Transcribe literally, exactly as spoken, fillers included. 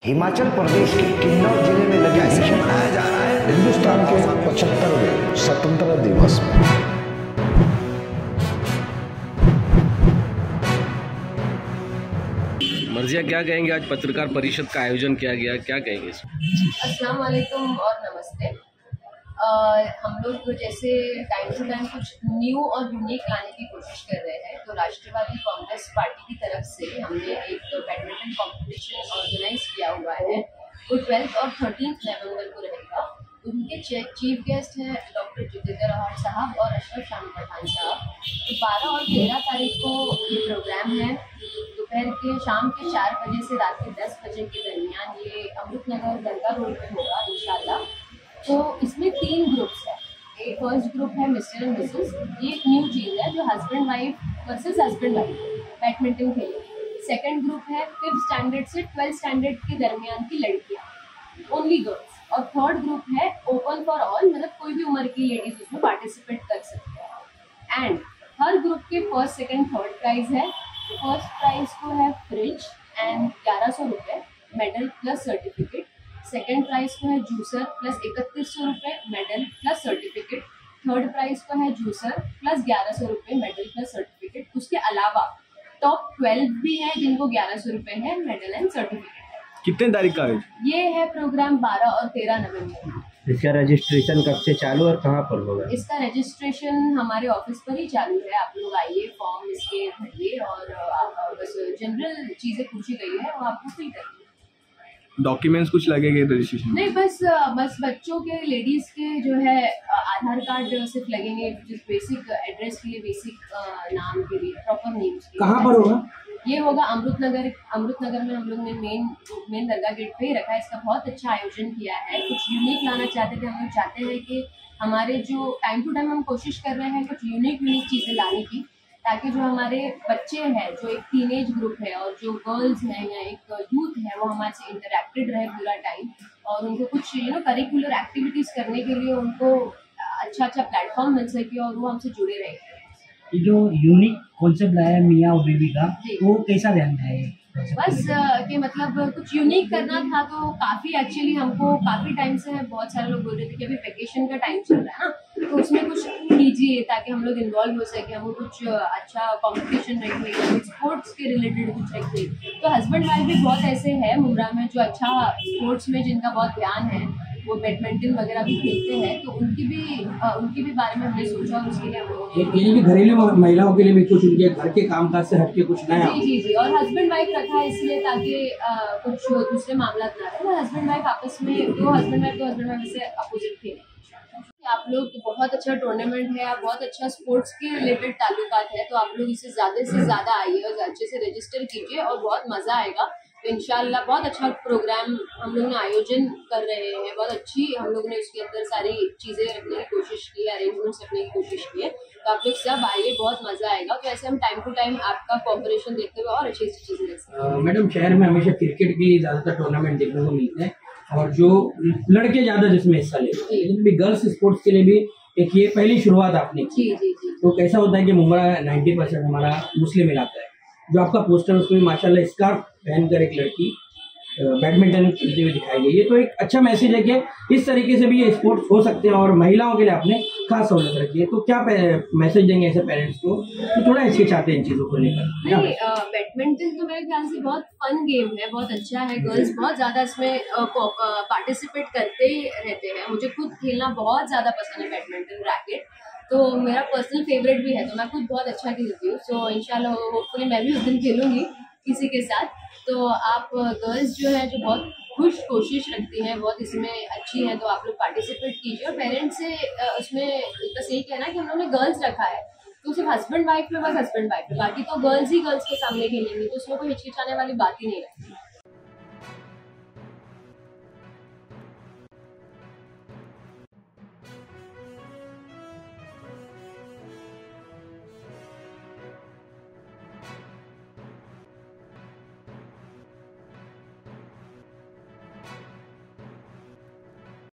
हिमाचल प्रदेश के किन्नौर जिले में लगे ऐसे मनाया जा रहा है हिंदुस्तान के पचहत्तरवें स्वतंत्रता दिवस में। मर्जिया, क्या कहेंगे? आज पत्रकार परिषद का आयोजन किया गया, क्या कहेंगे? अस्सलाम वालेकुम और नमस्ते। आ, हम लोग जैसे टाइम टू टाइम कुछ न्यू और यूनिक लाने की कोशिश कर रहे हैं, तो राष्ट्रवादी कांग्रेस पार्टी की तरफ से हमने एक बैडमिंटन कंपटीशन ऑर्गेनाइज किया हुआ है। वो ट्वेल्थ और थर्टीन्थ नवंबर को रहेगा। उनके चीफ गेस्ट हैं डॉक्टर जितेंद्र आहार साहब और अशरफ शामी पठान साहब। तो बारह और तेरह तारीख को ये प्रोग्राम है। दोपहर के शाम के चार बजे से रात के दस बजे के दरमियान ये अमृतनगर दरगाह रोड पे होगा इंशाल्लाह। तो इसमें तीन ग्रुप्स हैं। एक फर्स्ट ग्रुप है मिस्टर एंड मिसेस, ये एक न्यू चीज़ है जो husband wife versus husband wife badminton खेलेंगे। सेकंड ग्रुप है फिफ्थ स्टैंडर्ड से ट्वेल्थ स्टैंडर्ड के दरमियान की लड़कियाँ, ओनली गर्ल्स। और थर्ड ग्रुप है ओपन फॉर ऑल, मतलब कोई भी उम्र की लेडीज उसमें पार्टिसिपेट कर सकते हैं। एंड हर ग्रुप के फर्स्ट सेकेंड थर्ड प्राइज है। फर्स्ट प्राइज को है फ्रिज एंड ग्यारह सौ रुपये medal plus certificate. Second prize को है जूसर प्लस इकतीस सौ रुपये medal plus certificate. Third prize को है जूसर प्लस ग्यारह सौ रुपये मेडल प्लस सर्टिफिकेट। उसके अलावा टॉप ट्वेल्व भी है जिनको ग्यारह सौ रुपये है मेडल एंड सर्टिफिकेट। कितने तारीख का है ये है प्रोग्राम? बारह और तेरह नवंबर। इसका रजिस्ट्रेशन कब से चालू और कहाँ पर होगा? इसका रजिस्ट्रेशन हमारे ऑफिस पर ही चालू है। आप लोग आइए, फॉर्म इसके भरिए और आप बस जनरल चीज़ें पूछी गई है वो आपको फिल करिए। डॉक्यूमेंट्स कुछ लगेंगे रजिस्ट्रेशन? नहीं, बस बस बच्चों के, लेडीज के जो है आधार कार्ड सिर्फ लगेंगे, जिस बेसिक एड्रेस के लिए, बेसिक नाम के लिए, प्रॉपर नेम्स के लिए। कहाँ पर होगा? ये होगा अमृतनगर। अमृतनगर में हम लोग ने मेन मेन दरगाह गेट पे ही रखा है। इसका बहुत अच्छा आयोजन किया है। कुछ यूनिक लाना चाहते थे हम लोग। चाहते हैं कि हमारे जो टाइम टू टाइम हम कोशिश कर रहे हैं कुछ यूनिक यूनिक चीज़ें लाने की, ताकि जो हमारे बच्चे हैं, जो एक टीनेज ग्रुप है और जो गर्ल्स हैं या एक यूथ है, वो हमारे से इंटरेक्टेड रहे पूरा टाइम और उनको कुछ यू नो करिकुलर एक्टिविटीज़ करने के लिए उनको अच्छा अच्छा प्लेटफॉर्म मिल सके और वो हमसे जुड़े रहे। ये जो यूनिक कॉन्सेप्ट लाया है मियाँ और बीवी का, वो कैसा ध्यान है? बस कि मतलब कुछ यूनिक करना था, तो काफ़ी एक्चुअली हमको काफ़ी टाइम से बहुत सारे लोग बोल रहे थे कि अभी वेकेशन का टाइम चल रहा है ना, तो उसमें कुछ कीजिए ताकि हम लोग इन्वॉल्व हो सके। हम कुछ अच्छा कंपटीशन रखें या स्पोर्ट्स के रिलेटेड कुछ रखें। तो हस्बैंड वाइफ भी बहुत ऐसे हैं मुमरा में जो अच्छा स्पोर्ट्स में जिनका बहुत ध्यान है, वो बैडमिंटन वगैरह भी खेलते हैं, तो उनकी भी आ, उनके भी बारे में हमने सोचा और उसके लिए हम लोगों घरेलू महिलाओं के लिए भी कुछ उनके घर के कामकाज से हटके कुछ नया। जी जी जी और हस्बैंड वाइफ रखा है इसलिए ताकि आ, कुछ दूसरे मामला ना रहे। हस्बैंड वाइफ आपस में, दो हस्बैंड वाइफ दो हस्बैंड वाइफ से अपोजिट खेलें। आप लोग बहुत अच्छा टूर्नामेंट है, आप बहुत अच्छा स्पोर्ट्स के रिलेटेड ताल्लुकात है, तो आप लोग इसे ज़्यादा से ज़्यादा आइए और अच्छे से रजिस्टर कीजिए और बहुत मज़ा आएगा। तो इंशाल्लाह बहुत अच्छा प्रोग्राम हम लोग ने आयोजन कर रहे हैं। बहुत अच्छी हम लोग ने उसके अंदर सारी चीज़ें रखने की कोशिश की है, अरेंजमेंट्स रखने की कोशिश की है। तो आप लोग सब आइए, बहुत मज़ा आएगा। तो ऐसे हम टाइम टू टाइम आपका कोऑपरेशन देखते हुए और अच्छी अच्छी चीज़ें रख सकते हैं। मैडम, शहर में हमेशा क्रिकेट की ज़्यादातर टूर्नामेंट देखने को मिलते हैं और जो लड़के ज़्यादा जिसमें हिस्सा लेते हैं, लेकिन भी गर्ल्स स्पोर्ट्स के लिए भी एक ये पहली शुरुआत आपने की। जी जी जी। तो कैसा होता है कि मुंबई नाइन्टी परसेंट हमारा मुस्लिम इलाका है, जो आपका पोस्टर उसमें माशाल्लाह स्कार्फ पहनकर एक लड़की बैडमिंटन खेलते हुए दिखाई गई है। तो एक अच्छा मैसेज है कि इस तरीके से भी ये स्पोर्ट्स हो सकते हैं और महिलाओं के लिए आपने खास सहूलत रखी है। तो क्या मैसेज देंगे ऐसे पेरेंट्स को तो थोड़ा हिचकिचाते हैं इन चीज़ों को लेकर? नहीं, बैडमिंटन तो मेरे ख्याल से बहुत फन गेम है, बहुत अच्छा है। गर्ल्स बहुत ज़्यादा इसमें पार्टिसिपेट करते रहते हैं। मुझे खुद खेलना बहुत ज़्यादा पसंद है बैडमिंटन रैकेट, तो मेरा पर्सनल फेवरेट भी है, तो मैं खुद बहुत अच्छा खेलती हूँ। सो इंशाल्लाह होपफुली मैं भी उस दिन खेलूँगी किसी के साथ। तो आप गर्ल्स जो है जो बहुत खुश कोशिश रखती हैं, बहुत इसमें अच्छी है, तो आप लोग पार्टिसिपेट कीजिए। और पेरेंट्स से उसमें बस यही कहना कि हम लोगों ने गर्ल्स रखा है, तो सिर्फ हस्बैंड वाइफ में बस हस्बैंड वाइफ में, बाकी तो गर्ल्स ही गर्ल्स के सामने खेलेंगे, तो उसमें कोई हिचकिचाने वाली बात ही नहीं है।